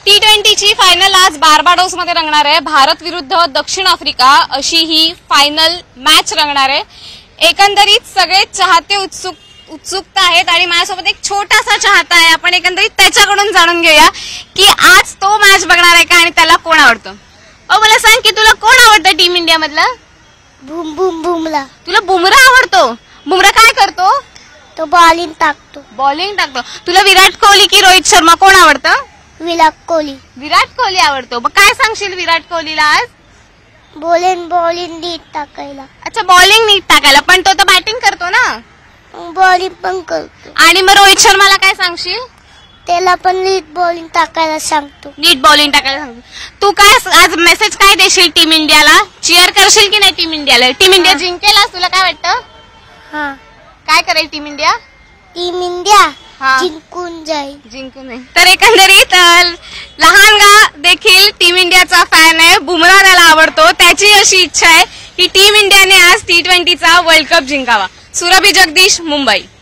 T20ची final आज Barbados मध्ये रंगणार आहे. भारत विरुद्ध दक्षिण आफ्रिका अशी ही फायनल मॅच रंगणार आहे. एकंदरीत सगळे चाहते उत्सुकता आहेत आणि माझ्यासोबत एक छोटासा चाहता आहे. आपण एकंदरीत त्याच्याकडून जाणून घेऊया की आज तो मॅच बघणार आहे का आणि त्याला कोण आवडतं. मला सांग की तुला कोण आवडतं टीम इंडिया मधला. बुमरा. तुला बुमरा आवडतो. बुमरा काय करतो. तो बॉलिंग टाकतो. तुला विराट कोहली की रोहित शर्मा कोण आवडतं. विराट कोहली आवडतो. मग काय सांगशील विराट कोहलीला आज. बॉलिंग नीट टाकायला. अच्छा बॉलिंग नीट टाकायला. पण तो तर बॅटिंग करतो ना. बॉलिंग पण करतो. आणि मग रोहित शर्माला काय सांगशील. त्याला पण नीट बॉलिंग टाकायला सांगतो. तू काय आज मेसेज काय देशील टीम इंडियाला. चिअर करशील की नाही टीम इंडियाला. टीम इंडिया जिंकेल आज तुला काय वाटतं. हा काय करेल टीम इंडिया. जिंकून जाईल. तर एकंदरीत लहानगा देखील टीम इंडियाचा फॅन आहे. बुमरा त्याला आवडतो. त्याची अशी इच्छा आहे की टीम इंडियाने आज T20चा वर्ल्ड कप जिंकावा. सुरभी जगदीश, मुंबई.